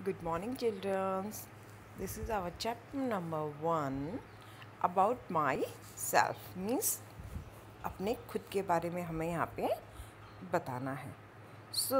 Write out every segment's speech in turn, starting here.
Good morning, children. This is our chapter number 1 about myself. Means अपने खुद के बारे में हमें यहाँ पे बताना है. So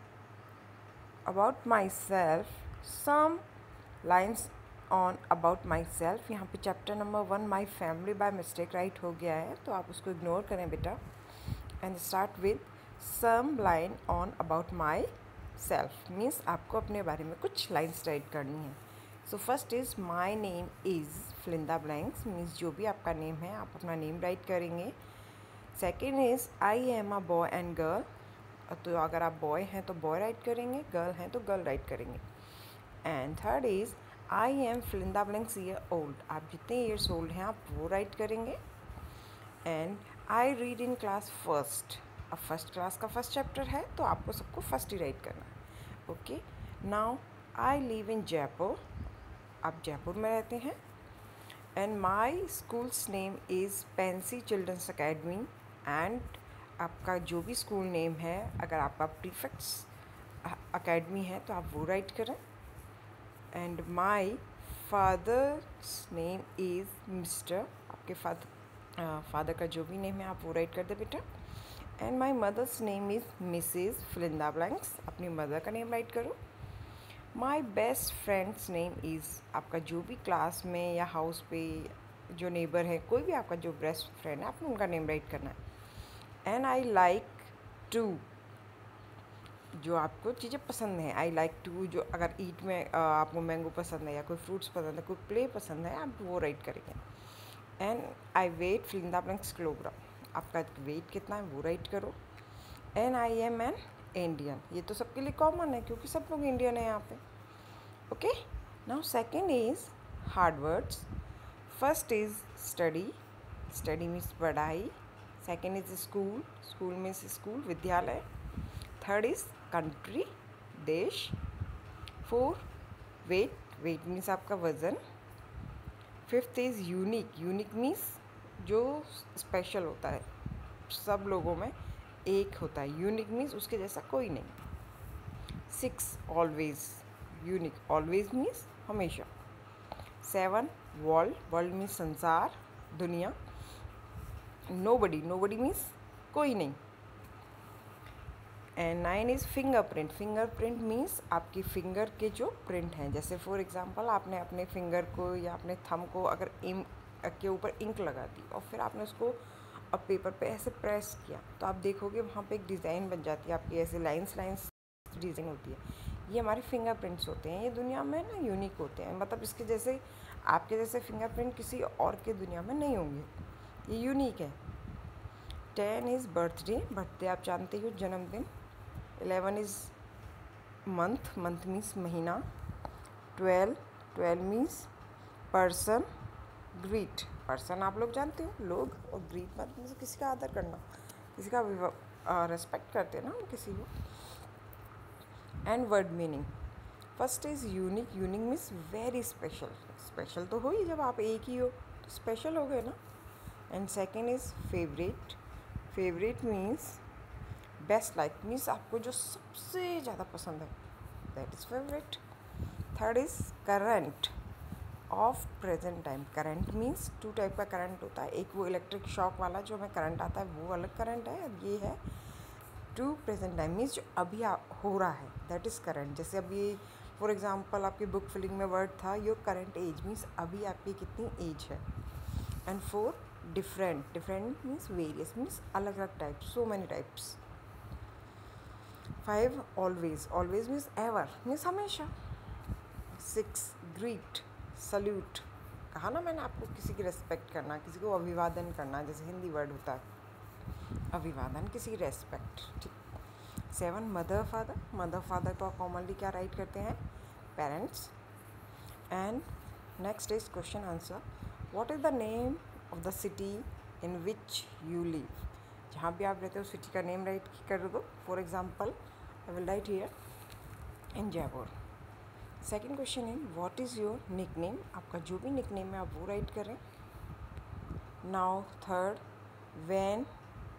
about myself, some lines on about myself. यहाँ पे chapter number 1 my family by mistake write हो गया है, तो आप उसको ignore करें बेटा. And start with some line on about my self means आपको अपने बारे में कुछ लाइन्स राइट करनी है. So first is my name is fill in the blanks means जो भी आपका नेम है आप अपना नेम राइट करेंगे. Second is I am a boy and girl, तो अगर आप बॉय हैं तो बॉय राइट करेंगे, गर्ल हैं तो गर्ल राइट करेंगे. And third is I am fill in the blanks year old, आप जितने ईयर्स ओल्ड हैं आप वो राइट करेंगे. And I read in class first, अब फर्स्ट क्लास का फर्स्ट चैप्टर है तो आपको सबको फर्स्ट ही राइट करना है. Okay, now I live in Jaipur, आप जयपुर में रहते हैं. And my school's name is Pency Children's Academy, एंड आपका जो भी स्कूल नेम है अगर आपका प्रीफिक्स अकेडमी है तो आप वो राइट करें. And my father's name is Mr, आपके फादर का जो भी नेम है आप वो राइट कर दे बेटा. And my mother's name is Mrs fill in the blanks, अपनी मदर का नेम राइट करो. My best friend's name is, आपका जो भी क्लास में या हाउस पे जो नेबर है, कोई भी आपका जो बेस्ट फ्रेंड है आपको उनका नेम राइट करना है. एंड आई लाइक टू, जो आपको चीज़ें पसंद हैं, आई लाइक टू, जो अगर ईट में आपको मैंगो पसंद है या कोई फ्रूट्स पसंद है, कोई प्ले पसंद है, आप वो राइट करेंगे. And I weight fill in the blanks kilogram, आपका वेट कितना है वो राइट करो. And I am an Indian, ये तो सबके लिए कॉमन है क्योंकि सब लोग इंडियन है यहाँ पे. Okay, now second is hard words. First is study, study means पढ़ाई. Second is school, school means school विद्यालय. थर्ड इज़ कंट्री, देश. फोर वेट, वेट मीन्स आपका वज़न. Fifth is unique, unique means जो स्पेशल होता है, सब लोगों में एक होता है. यूनिक मीन्स उसके जैसा कोई नहीं. Six always, unique always means हमेशा. सेवन वर्ल्ड, वर्ल्ड मीन्स संसार, दुनिया. नोबडी, नोबडी मीन्स कोई नहीं. And nine is fingerprint, fingerprint means आपकी फिंगर के जो प्रिंट हैं, जैसे फॉर एग्जांपल आपने अपने फिंगर को या अपने थंब को अगर के ऊपर इंक लगा दी और फिर आपने उसको अब पेपर पे ऐसे प्रेस किया तो आप देखोगे वहाँ पे एक डिज़ाइन बन जाती है आपकी, ऐसे लाइंस लाइंस डिज़ाइन होती है. ये हमारे फिंगरप्रिंट्स होते हैं, ये दुनिया में ना यूनिक होते हैं, मतलब इसके जैसे आपके जैसे फिंगरप्रिंट किसी और के दुनिया में नहीं होंगे, ये यूनिक है. 10 इज़ बर्थडे, बर्थडे आप जानते हो जन्मदिन. 11 इज़ मंथ, मंथ मीन्स महीना. 12 मीन्स पर्सन. ग्रीट, पर्सन आप लोग जानते हो लोग, और ग्रीट मतलब किसी का आदर करना, किसी का रेस्पेक्ट करते हैं ना हम किसी को. And word meaning, first is unique, unique means very special, special तो हो ही जब आप एक ही हो तो स्पेशल हो गए ना. And second is favourite, favourite means best, like means आपको जो सबसे ज़्यादा पसंद है, that is favourite. Third is current of present time, current means two type का करंट होता है, एक वो इलेक्ट्रिक शॉक वाला जो हमें करंट आता है वो अलग करंट है, अब ये है टू प्रेजेंट टाइम मीन्स जो अभी हो रहा है, दैट इज़ करंट. जैसे अभी फॉर एग्जांपल आपकी बुक फिलिंग में वर्ड था योर करंट एज मीन्स अभी आपकी कितनी एज है. And four different, different means various means अलग अलग type, so many types. Five always, always means ever means हमेशा. सिक्स ग्रीट, सल्यूट, कहा ना मैंने आपको किसी की रेस्पेक्ट करना, किसी को अभिवादन करना, जैसे हिंदी वर्ड होता है अभिवादन, किसी की रेस्पेक्ट, ठीक. Seven mother father, mother father को कॉमनली क्या राइट करते हैं, parents. And next is question answer, what is the name of the city in which you live, जहाँ भी आप रहते हो सिटी का नेम राइट कर दो. For example I will write here in Jaipur. Second question है what is your nickname, आपका जो भी निक नेम है आप वो राइट करें. Now third, when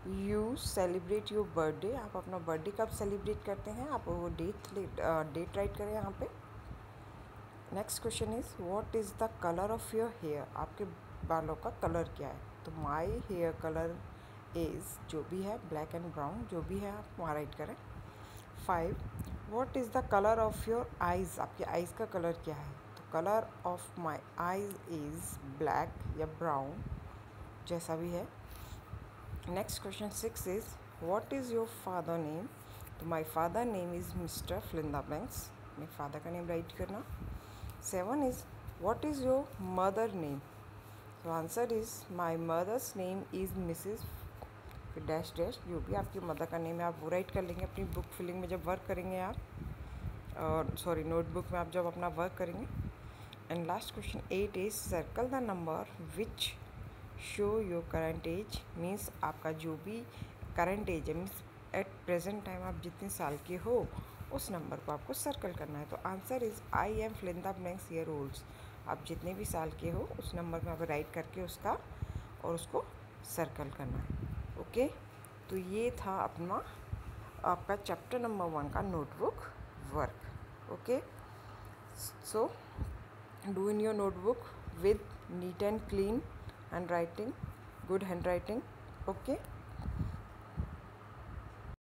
you celebrate your birthday, आप अपना बर्थडे कब सेलिब्रेट करते हैं, आप वो डेट राइट करें यहाँ पे। Next question is what is the colour of your hair, आपके बालों का कलर क्या है। तो माई हेयर कलर इज़, जो भी है ब्लैक एंड ब्राउन, जो भी है आप वहाँ राइट करें। 5 what is the colour of your eyes, आपके आइज़ का कलर क्या है। तो colour of my eyes is black या ब्राउन, जैसा भी है। Next question 6 is what is your father name. तो my father name is Mr fill in the blanks, अपने फादर का नेम राइट करना। 7 is what is your mother name. तो answer is my mother's name is Mrs, फिर dash dash, जो भी आपकी mother का नेम है आप वो राइट कर लेंगे अपनी बुक फिलिंग में जब वर्क करेंगे आप, और सॉरी नोटबुक में आप जब अपना वर्क करेंगे। And last question 8 is circle the number which show your current age, means आपका जो भी करंट एज है, मीन्स एट प्रेजेंट टाइम आप जितने साल के हो उस नंबर को आपको सर्कल करना है। तो answer is I am fill in the blanks year olds, आप जितने भी साल के हो उस नंबर में आप राइट करके उसका और उसको सर्कल करना है। ओके, तो ये था अपना आपका चैप्टर नंबर 1 का notebook work. Okay, so do in your notebook with neat and clean handwriting, good handwriting. Okay.